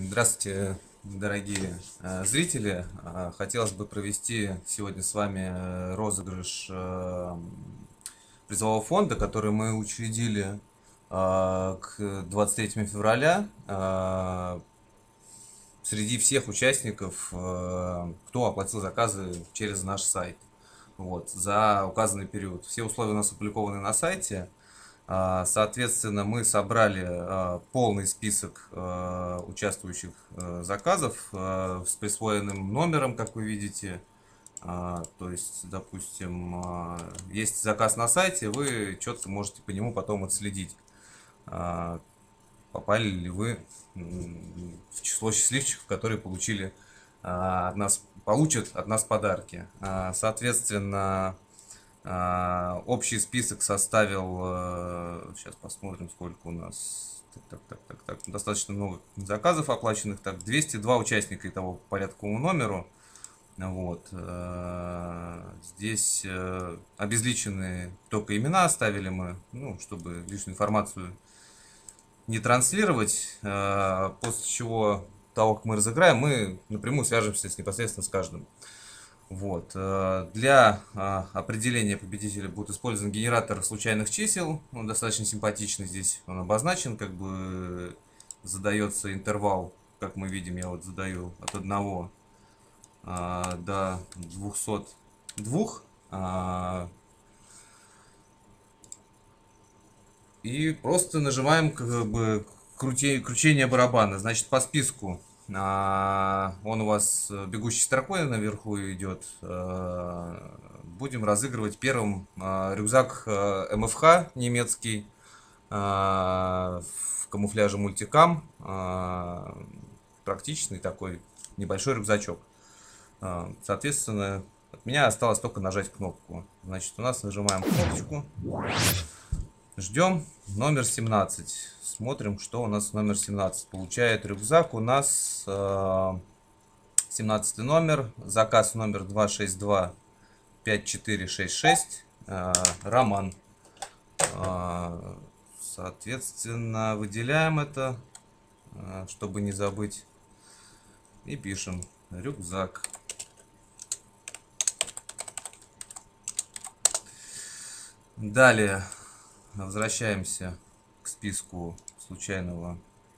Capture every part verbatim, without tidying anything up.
Здравствуйте, дорогие э, зрители. Э, Хотелось бы провести сегодня с вами э, розыгрыш э, призового фонда, который мы учредили э, к двадцать третьему февраля э, среди всех участников, э, кто оплатил заказы через наш сайт. Вот, за указанный период. Все условия у нас опубликованы на сайте. А, Соответственно, мы собрали а, полный список а, участвующих а, заказов а, с присвоенным номером, как вы видите. А, То есть, допустим, а, есть заказ на сайте, вы четко можете по нему потом отследить, а, попали ли вы м, в число счастливчиков, которые получили а, от нас, получат от нас подарки. А, Соответственно, а, общий список составил, э, сейчас посмотрим, сколько у нас. Так, так, так, так, так. Достаточно много заказов оплаченных. Так, двести два участника и того по порядковому номеру. Вот. э, Здесь э, обезличенные только имена оставили мы, ну, чтобы лишнюю информацию не транслировать. э, После чего того, как мы разыграем, мы напрямую свяжемся с непосредственно с каждым. Вот. э, Для а, определения победителя будет использован генератор случайных чисел. Он достаточно симпатичный здесь. Он обозначен, как бы задается интервал, как мы видим, я вот задаю от одного а, до двухсот двух. а, И просто нажимаем как бы крути- кручение барабана. Значит, по списку а, он у вас бегущей строкой наверху идет. А, Будем разыгрывать первым а, рюкзак а, эм эф ха немецкий а, в камуфляже мультикам. А, Практичный такой небольшой рюкзачок. А, Соответственно, от меня осталось только нажать кнопку. Значит, у нас нажимаем кнопочку. Ждем номер семнадцать. Смотрим, что у нас номер семнадцать. Получает рюкзак у нас э, семнадцатый номер. Заказ номер два шесть два пять четыре шесть шесть. Э, Роман. Э, Соответственно, выделяем это, э, чтобы не забыть. И пишем рюкзак. Далее возвращаемся к списку случайного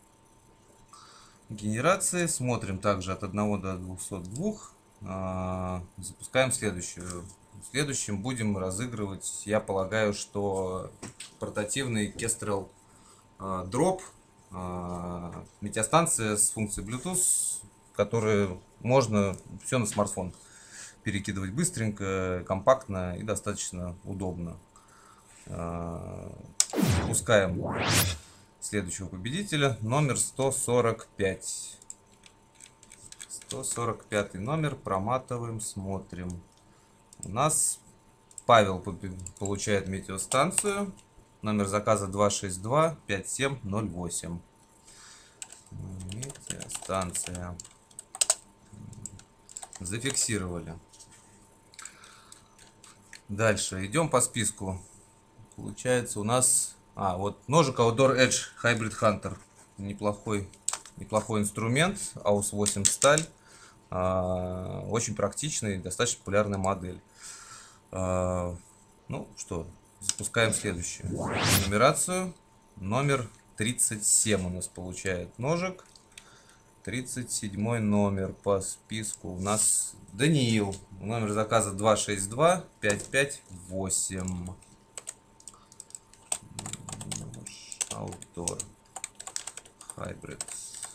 генерации. Смотрим также от одного до двухсот двух. А, Запускаем следующую. В следующем будем разыгрывать, я полагаю, что портативный Kestrel а, Drop. а, Метеостанция с функцией Bluetooth, которую можно все на смартфон перекидывать быстренько, компактно и достаточно удобно. А, Запускаем следующего победителя, номер сто сорок пять. сто сорок пятый номер, проматываем, смотрим. У нас Павел получает метеостанцию. Номер заказа два шесть два пять семь ноль восемь. Метеостанция. Зафиксировали. Дальше идем по списку. Получается у нас... А, вот ножик Outdoor Edge Hybrid Hunter. Неплохой, неплохой инструмент. аус восемь сталь. А, очень практичный, достаточно популярная модель. А, ну что, запускаем следующую нумерацию. Номер тридцать семь у нас получает ножик. тридцать седьмой номер по списку у нас Даниил. Номер заказа два шесть два пять пять восемь. Outdoor Hybrid.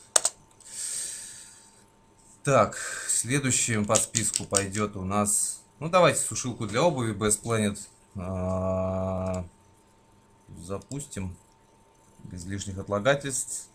Так, следующим по списку пойдет у нас... Ну, давайте сушилку для обуви Best Planet а, запустим без лишних отлагательств.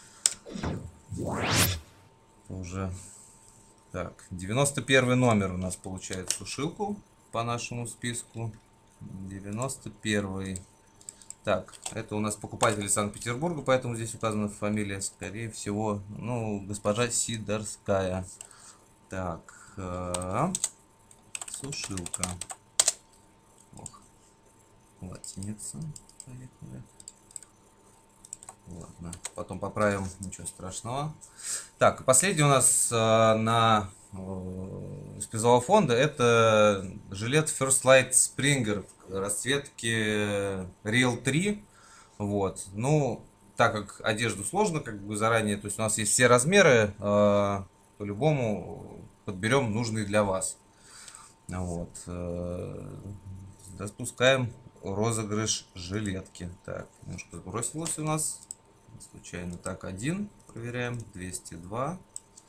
Уже... Так, девяносто первый номер у нас получает сушилку по нашему списку. девяносто первый. Так, это у нас покупатель из Санкт-Петербурга, поэтому здесь указана фамилия, скорее всего, ну, госпожа Сидорская. Так, э, сушилка. Ох, латиница. Поехали. Ладно, потом поправим, ничего страшного. Так, последний у нас э, на э, из призового фонда это жилет First Light Springer расцветки Real три. Вот. Ну, так как одежду сложно как бы заранее, то есть у нас есть все размеры, э, по-любому подберем нужные для вас. Вот. Э, запускаем розыгрыш жилетки. Так, немножко бросилось у нас. Случайно. Так, один. Проверяем. двести два.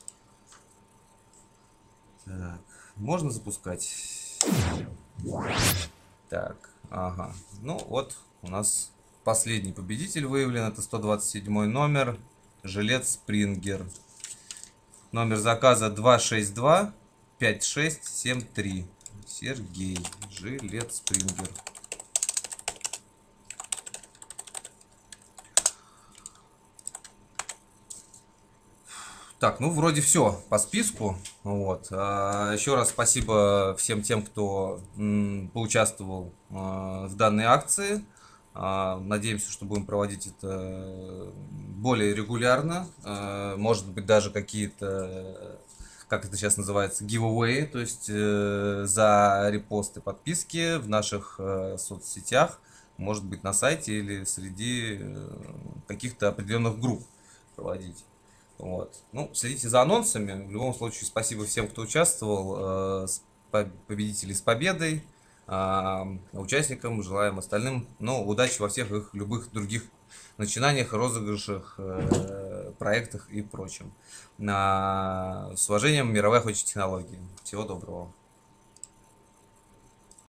Так, можно запускать. Так, ага. Ну вот у нас последний победитель выявлен. Это сто двадцать седьмой номер. Жилет Спрингер. Номер заказа два шесть два пять шесть семь три. Сергей. Жилет Спрингер. Так, ну вроде все по списку. Вот. А, еще раз спасибо всем тем, кто м, поучаствовал а, в данной акции. А, надеемся, что будем проводить это более регулярно. А, может быть, даже какие-то, как это сейчас называется, giveaway, то есть э, за репосты, подписки в наших э, соцсетях, может быть, на сайте или среди э, каких-то определенных групп проводить. Вот. Ну, следите за анонсами. В любом случае, спасибо всем, кто участвовал. Э, с по- победителей с победой. А, участникам желаем остальным, ну, удачи во всех их любых других начинаниях, розыгрышах, э, проектах и прочем. На- С уважением, мировая охотничья технологии. Всего доброго.